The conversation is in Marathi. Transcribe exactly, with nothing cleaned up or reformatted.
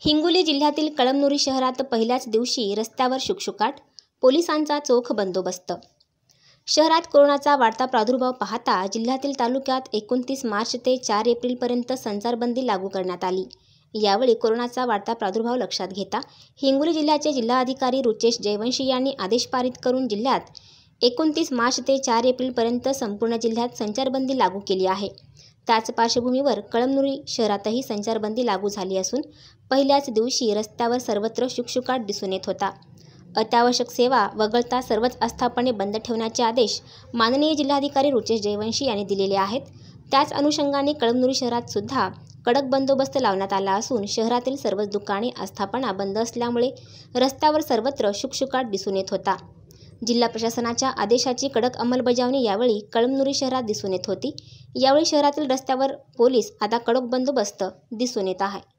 हिंगोली जिल्ह्यातील कळमनुरी शहरात पहिल्याच दिवशी रस्त्यावर शुकशुकाट, पोलिसांचा चोख बंदोबस्त। शहरात कोरोनाचा वाढता प्रादुर्भाव पाहता जिल्ह्यातील तालुक्यात एकोणतीस मार्च ते चार एप्रिलपर्यंत संचारबंदी लागू करण्यात आली। यावेळी कोरोनाचा वाढता प्रादुर्भाव लक्षात घेता हिंगोली जिल्ह्याचे जिल्हाधिकारी रुचेश जयवंशी यांनी आदेश पारित करून जिल्ह्यात एकोणतीस मार्च ते चार एप्रिलपर्यंत संपूर्ण जिल्ह्यात संचारबंदी लागू केली आहे। त्याच पार्श्वभूमीवर कळमनुरी शहरातही संचारबंदी लागू झाली असून पहिल्याच दिवशी रस्त्यावर सर्वत्र शुकशुकाट दिसून येत होता। अत्यावश्यक सेवा वगळता सर्वच आस्थापने बंद ठेवण्याचे आदेश माननीय जिल्हाधिकारी रुचेश जयवंशी यांनी दिलेले आहेत। त्याच अनुषंगाने कळमनुरी शहरात सुद्धा कडक बंदोबस्त लावण्यात आला असून शहरातील सर्वच दुकाने आस्थापना बंद असल्यामुळे रस्त्यावर सर्वत्र शुकशुकाट दिसून येत होता। जिल्हा प्रशासनाच्या आदेशाची कडक अंमलबजावणी यावेळी कळमनुरी शहरात दिसून येत होती। यावेळी शहरातील रस्त्यावर पोलीस आता कडक बंदोबस्त दिसून येत आहे।